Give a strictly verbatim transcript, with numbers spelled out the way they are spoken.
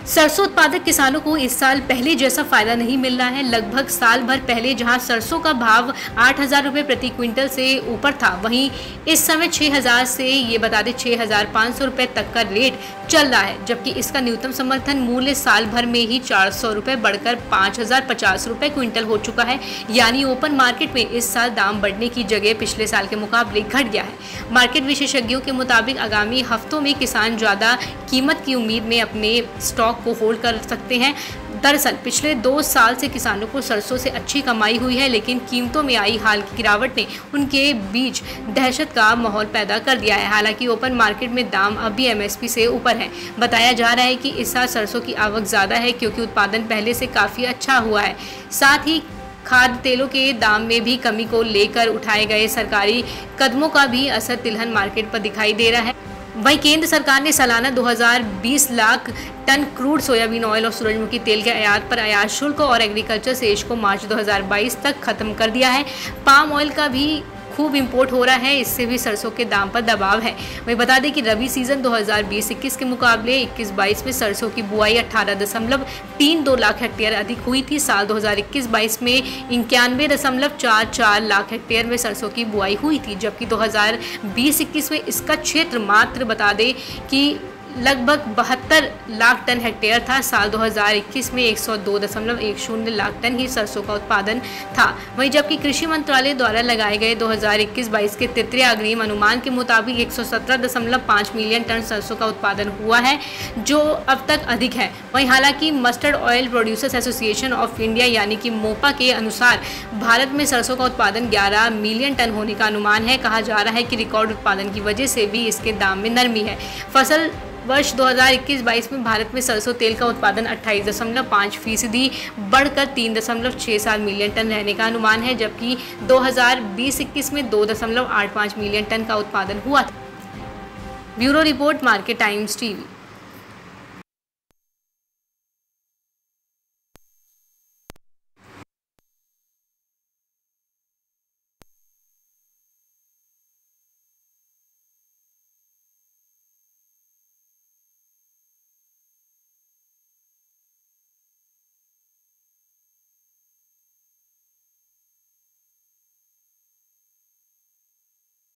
सरसों उत्पादक किसानों को इस साल पहले जैसा फायदा नहीं मिल रहा है। लगभग साल भर पहले जहां सरसों का भाव आठ हजार रुपये प्रति क्विंटल से ऊपर था, वहीं इस समय छह हजार से ये बता दें छह हजार पाँच सौ रुपये तक का रेट चल रहा है, जबकि इसका न्यूनतम समर्थन मूल्य साल भर में ही चार सौ रुपये बढ़कर पाँच हजार पचास रुपये क्विंटल हो चुका है। यानी ओपन मार्केट में इस साल दाम बढ़ने की जगह पिछले साल के मुकाबले घट गया है। मार्केट विशेषज्ञों के मुताबिक आगामी हफ्तों में किसान ज़्यादा कीमत की उम्मीद में अपने स्टॉक को होल्ड कर सकते हैं। दरअसल पिछले दो साल से किसानों को सरसों से अच्छी कमाई हुई है, लेकिन कीमतों में आई हाल की गिरावट ने उनके बीच दहशत का माहौल पैदा कर दिया है। हालांकि ओपन मार्केट में दाम अब भी एमएसपी से ऊपर है। बताया जा रहा है कि इस साल सरसों की आवक ज़्यादा है क्योंकि उत्पादन पहले से काफ़ी अच्छा हुआ है। साथ ही खाद्य तेलों के दाम में भी कमी को लेकर उठाए गए सरकारी कदमों का भी असर तिलहन मार्केट पर दिखाई दे रहा है। वहीं केंद्र सरकार ने सालाना दो हज़ार बीस lakh ton crude soybean oil और सूरजमुखी तेल के आयात पर आयात शुल्क और एग्रीकल्चर सेस को मार्च दो हज़ार बाईस तक खत्म कर दिया है। पाम ऑयल का भी खूब इंपोर्ट हो रहा है, इससे भी सरसों के दाम पर दबाव है। वहीं बता दें कि रबी सीजन दो हज़ार बीस इक्कीस के मुकाबले इक्कीस बाईस में सरसों की बुआई अठारह दशमलव तीन दो लाख हेक्टेयर अधिक हुई थी। साल दो हज़ार इक्कीस बाईस में इक्यानवे दशमलव चार चार लाख हेक्टेयर में सरसों की बुआई हुई थी, जबकि दो हज़ार बीस इक्कीस में इसका क्षेत्र मात्र बता दें कि लगभग बहत्तर लाख टन हेक्टेयर था। साल दो हज़ार इक्कीस में एक सौ दो दशमलव एक शून्य लाख टन ही सरसों का उत्पादन था। वहीं जबकि कृषि मंत्रालय द्वारा लगाए गए दो हज़ार इक्कीस बाईस के तृतीय अग्रिम अनुमान के मुताबिक एक सौ सत्रह दशमलव पाँच मिलियन टन सरसों का उत्पादन हुआ है, जो अब तक अधिक है। वहीं हालांकि mustard oil producers association of India यानी कि मोपा के अनुसार भारत में सरसों का उत्पादन ग्यारह मिलियन टन होने का अनुमान है। कहा जा रहा है कि रिकॉर्ड उत्पादन की वजह से भी इसके दाम में नरमी है। फसल वर्ष दो हज़ार इक्कीस बाईस में भारत में सरसों तेल का उत्पादन अट्ठाईस दशमलव पाँच फीसदी बढ़कर तीन दशमलव छः सात मिलियन टन रहने का अनुमान है, जबकि दो हज़ार बीस इक्कीस में दो दशमलव आठ पाँच मिलियन टन का उत्पादन हुआ था। Bureau report, Market Times TV.